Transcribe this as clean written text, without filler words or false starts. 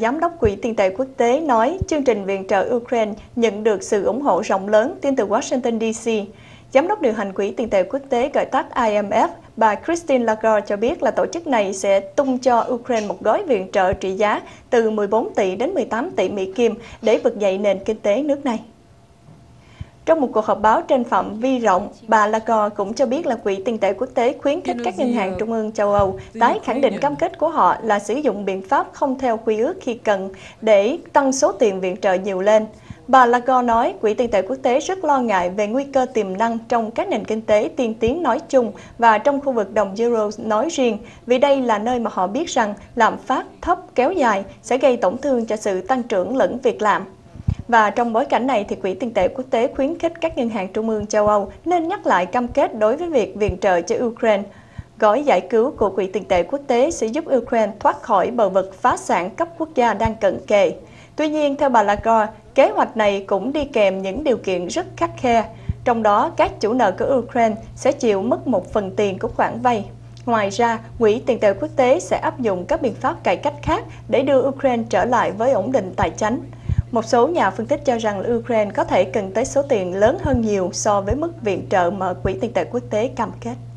Giám đốc Quỹ tiền tệ quốc tế nói chương trình viện trợ Ukraine nhận được sự ủng hộ rộng lớn, tin từ Washington DC. Giám đốc điều hành Quỹ tiền tệ quốc tế gọi tắt IMF, bà Christine Lagarde cho biết là tổ chức này sẽ tung cho Ukraine một gói viện trợ trị giá từ 14 tỷ đến 18 tỷ Mỹ Kim để vực dậy nền kinh tế nước này. Trong một cuộc họp báo trên phạm vi rộng, bà Lagarde cũng cho biết là Quỹ tiền tệ quốc tế khuyến khích các ngân hàng trung ương châu Âu tái khẳng định cam kết của họ là sử dụng biện pháp không theo quy ước khi cần để tăng số tiền viện trợ nhiều lên. Bà Lagarde nói Quỹ tiền tệ quốc tế rất lo ngại về nguy cơ tiềm năng trong các nền kinh tế tiên tiến nói chung và trong khu vực đồng euro nói riêng, vì đây là nơi mà họ biết rằng lạm phát thấp kéo dài sẽ gây tổn thương cho sự tăng trưởng lẫn việc làm. Và trong bối cảnh này thì Quỹ tiền tệ quốc tế khuyến khích các ngân hàng trung ương châu Âu nên nhắc lại cam kết đối với việc viện trợ cho Ukraine. Gói giải cứu của Quỹ tiền tệ quốc tế sẽ giúp Ukraine thoát khỏi bờ vực phá sản cấp quốc gia đang cận kề. Tuy nhiên, theo bà Lagarde, kế hoạch này cũng đi kèm những điều kiện rất khắt khe. Trong đó, các chủ nợ của Ukraine sẽ chịu mất một phần tiền của khoản vay. Ngoài ra, Quỹ tiền tệ quốc tế sẽ áp dụng các biện pháp cải cách khác để đưa Ukraine trở lại với ổn định tài chính. Một số nhà phân tích cho rằng Ukraine có thể cần tới số tiền lớn hơn nhiều so với mức viện trợ mà Quỹ tiền tệ quốc tế cam kết.